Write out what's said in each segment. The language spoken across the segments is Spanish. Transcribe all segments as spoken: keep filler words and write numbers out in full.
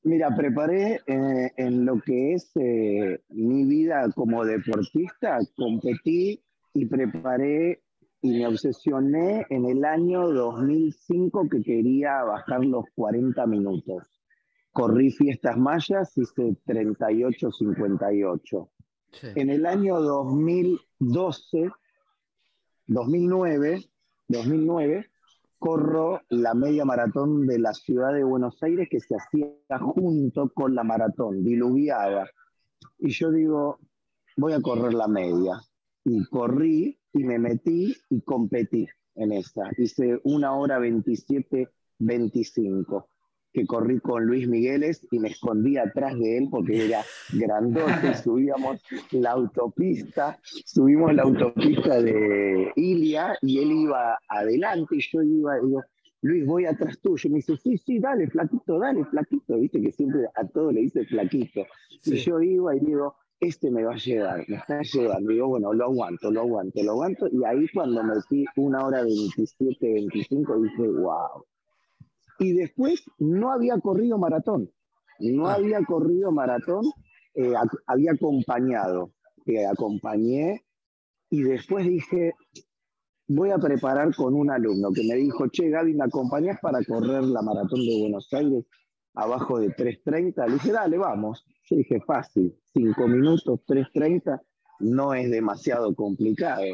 Mira, preparé eh, en lo que es eh, mi vida como deportista, competí y preparé y me obsesioné en el año dos mil cinco que quería bajar los cuarenta minutos. Corrí fiestas mayas, hice treinta y ocho cincuenta y ocho. Sí. En el año dos mil doce, dos mil nueve, dos mil nueve, corro la media maratón de la ciudad de Buenos Aires que se hacía junto con la maratón, diluviaba. Y yo digo, voy a correr la media. Y corrí y me metí y competí en esa. Hice una hora veintisiete veinticinco, que corrí con Luis Migueles y me escondí atrás de él porque era grandote y subíamos la autopista, subimos la autopista de Ilia y él iba adelante y yo iba, digo, Luis, voy atrás tuyo. Y me dice, sí, sí, dale, flaquito, dale, flaquito. Viste que siempre a todo le dice flaquito. Y Sí. yo iba y digo, este me va a llevar, me está llevando. Y digo, bueno, lo aguanto, lo aguanto, lo aguanto. Y ahí cuando metí una hora veintisiete, veinticinco, dije, wow. Y después no había corrido maratón. No Ah, había corrido maratón, eh, ac- había acompañado. Eh, acompañé y después dije, voy a preparar con un alumno que me dijo, che, Gaby, ¿me acompañás para correr la maratón de Buenos Aires abajo de tres treinta? Le dije, dale, vamos. Yo dije, fácil, cinco minutos, tres treinta, no es demasiado complicado.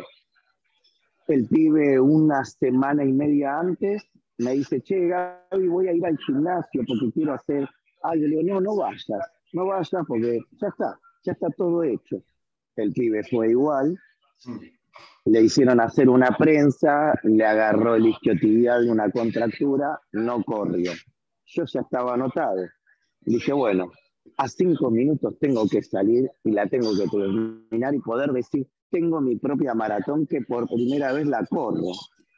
El pibe una semana y media antes me dice, che, Gaby, voy a ir al gimnasio porque quiero hacer algo. Le digo, no, no vayas, no vayas porque ya está, ya está todo hecho. El pibe fue igual, le hicieron hacer una prensa, le agarró el isquiotibial, una contractura, no corrió. Yo ya estaba anotado. Dije, bueno, a cinco minutos tengo que salir y la tengo que terminar y poder decir, tengo mi propia maratón que por primera vez la corro.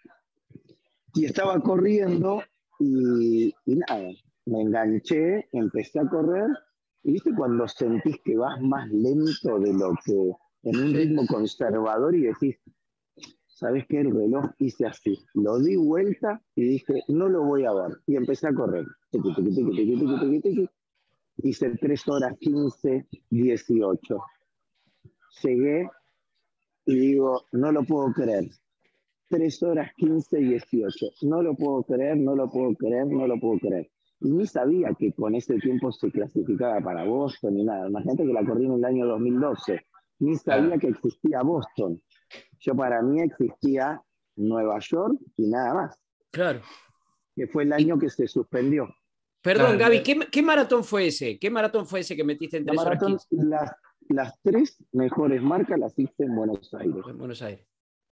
Y estaba corriendo y, y nada, me enganché, empecé a correr y viste cuando sentís que vas más lento de lo que en un sí. ritmo conservador y decís, ¿sabes qué? El reloj hice así. Lo di vuelta y dije, no lo voy a ver. Y empecé a correr. Tiqui, tiqui, tiqui, tiqui, tiqui, tiqui, tiqui. Hice tres horas quince dieciocho. Llegué y digo, no lo puedo creer. Tres horas quince dieciocho. No lo puedo creer, no lo puedo creer, no lo puedo creer. Y ni sabía que con ese tiempo se clasificaba para Boston ni nada. Imagínate que la corrí en el año dos mil doce. Ni sabía Claro, que existía Boston. Yo para mí existía Nueva York y nada más, claro. que fue el Y, año que se suspendió. perdón, Claro, Gaby, le- ¿qué, qué maratón fue ese? ¿Qué maratón fue ese que metiste en La tres horas maratón, quince las, las tres mejores marcas las hice en Buenos Aires. en Buenos Aires?